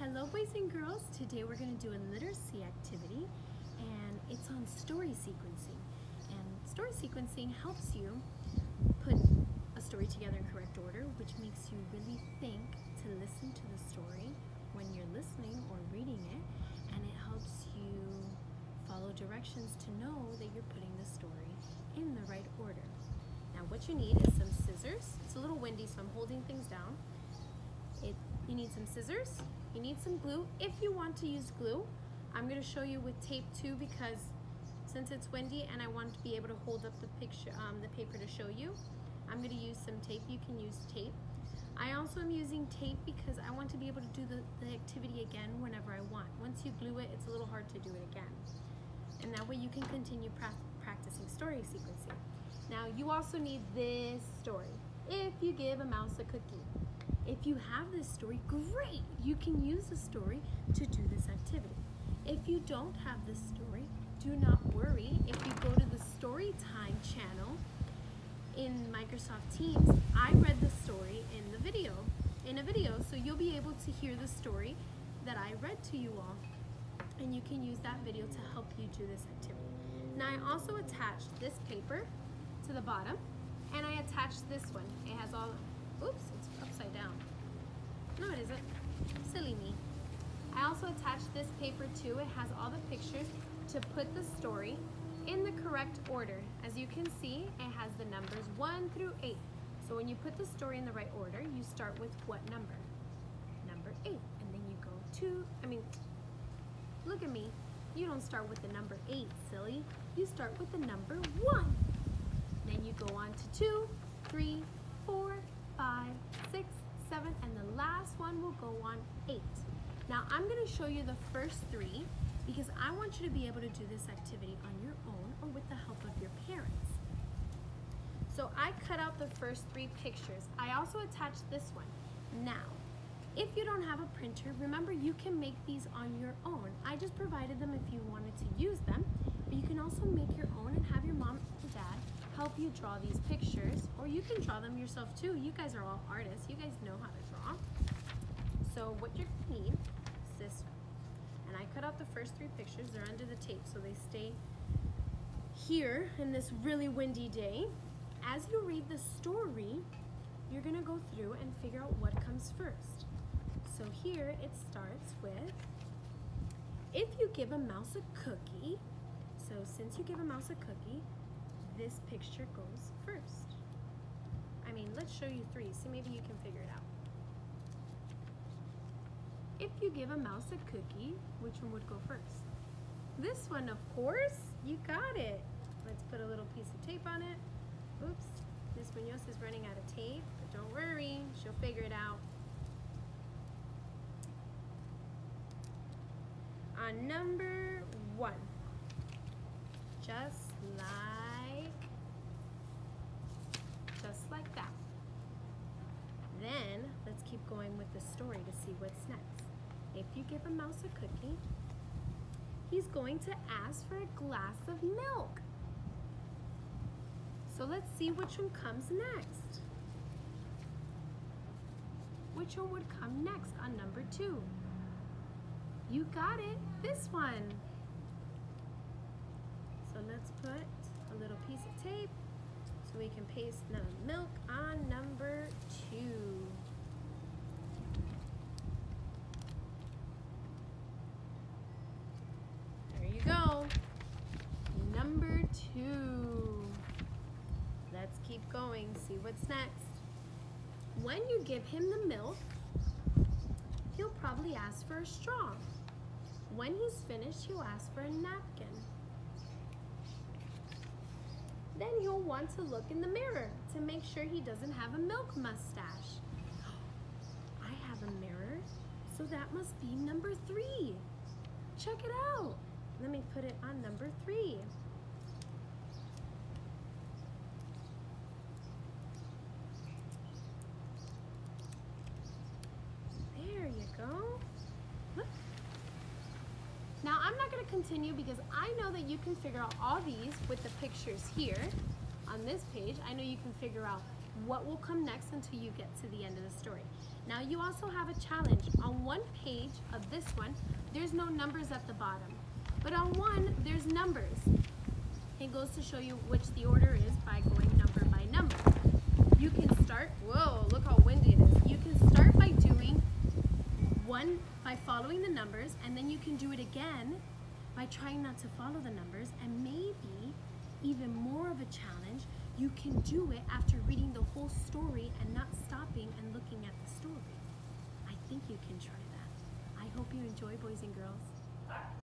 Hello boys and girls, today we're going to do a literacy activity and it's on story sequencing. And story sequencing helps you put a story together in correct order, which makes you really think to listen to the story when you're listening or reading it, and it helps you follow directions to know that you're putting the story in the right order. Now what you need is some scissors. It's a little windy, so I'm holding things down. You need some scissors, you need some glue. If you want to use glue, I'm going to show you with tape too, because since it's windy and I want to be able to hold up the picture, the paper to show you, I'm going to use some tape. You can use tape. I also am using tape because I want to be able to do the activity again whenever I want. Once you glue it, it's a little hard to do it again. And that way you can continue practicing story sequencing. Now you also need this story. If you give a mouse a cookie. If you have this story, great! You can use the story to do this activity. If you don't have this story, do not worry. If you go to the Storytime channel in Microsoft Teams, I read the story in a video, so you'll be able to hear the story that I read to you all, and you can use that video to help you do this activity. Now I also attached this paper to the bottom, and I attached this one. It has all, oops, it's upside down. No, it isn't. Silly me. I also attached this paper too. It has all the pictures to put the story in the correct order. As you can see, it has the numbers 1 through 8. So when you put the story in the right order, you start with what number? Number 8. And then you go look at me. You don't start with the number 8, silly. You start with the number 1. Then you go on to 2, 3, 4, 5, 6, 7, and the last one will go on 8. Now I'm going to show you the first 3 because I want you to be able to do this activity on your own or with the help of your parents. So I cut out the first 3 pictures. I also attached this one. Now, if you don't have a printer, remember you can make these on your own. I just provided them if you wanted to use them, but you can also make your own and have your mom and dad help you draw these pictures, or you can draw them yourself too. You guys are all artists. You guys know how to draw. So what you're gonna need is this one. And I cut out the first 3 pictures. They're under the tape, so they stay here in this really windy day. As you read the story, you're gonna go through and figure out what comes first. So here it starts with, if you give a mouse a cookie, so since you give a mouse a cookie, this picture goes first. Let's show you 3, so maybe you can figure it out. If you give a mouse a cookie, which one would go first? This one, of course. You got it. Let's put a little piece of tape on it. Oops, Miss Munoz is running out of tape, but don't worry, she'll figure it out. On number 1, just like that. Then let's keep going with the story to see what's next. If you give a mouse a cookie, he's going to ask for a glass of milk. So let's see which one comes next. Which one would come next on number 2? You got it, this one. So let's put a little piece of tape so we can paste the milk on number 2. There you go. Number 2. Let's keep going, see what's next. When you give him the milk, he'll probably ask for a straw. When he's finished, he'll ask for a napkin. Then he'll want to look in the mirror to make sure he doesn't have a milk mustache. I have a mirror, so that must be number 3. Check it out. Let me put it on number 3. There you go. Look. Now I'm not going to continue because I know that you can figure out all these with the pictures here on this page. I know you can figure out what will come next until you get to the end of the story. Now you also have a challenge. On one page of this one, there's no numbers at the bottom, but on one, there's numbers. It goes to show you which the order is by going number by number. You can start, whoa, look how windy it is. You can start by doing one, by following the numbers, and then you can do it again by trying not to follow the numbers, and maybe even more of a challenge, you can do it after reading the whole story and not stopping and looking at the story. I think you can try that. I hope you enjoy, boys and girls.